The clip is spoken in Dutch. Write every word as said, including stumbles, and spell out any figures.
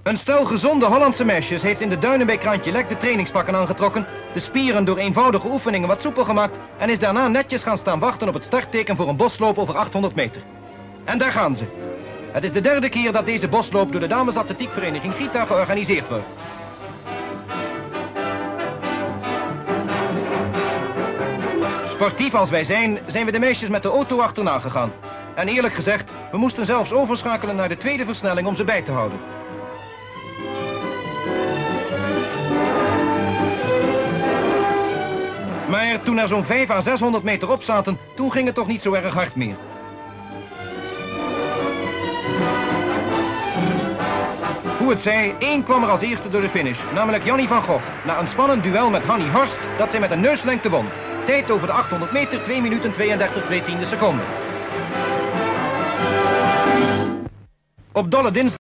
Een stel gezonde Hollandse meisjes heeft in de duinen bij Krantje Lek de trainingspakken aangetrokken, de spieren door eenvoudige oefeningen wat soepel gemaakt en is daarna netjes gaan staan wachten op het startteken voor een bosloop over achthonderd meter. En daar gaan ze. Het is de derde keer dat deze bosloop door de damesatletiekvereniging Gita georganiseerd wordt. Sportief als wij zijn, zijn we de meisjes met de auto achterna gegaan. En eerlijk gezegd, we moesten zelfs overschakelen naar de tweede versnelling om ze bij te houden. Maar toen er zo'n vijf à zeshonderd meter op zaten, toen ging het toch niet zo erg hard meer. Hoe het zij, één kwam er als eerste door de finish, namelijk Jannie van Gogh, na een spannend duel met Hannie Horst, dat zij met een neuslengte won. Tijd over de achthonderd meter, twee minuten tweeëndertig twee tiende seconden. Op Dolle Dinsdag